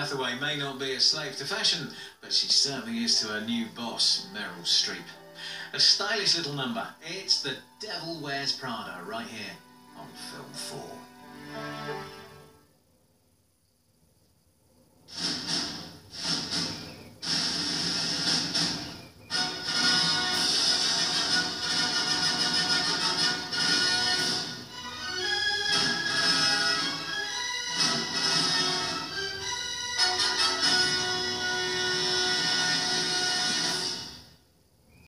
Hathaway may not be a slave to fashion, but she certainly is to her new boss, Meryl Streep. A stylish little number. It's The Devil Wears Prada right here on Film 4.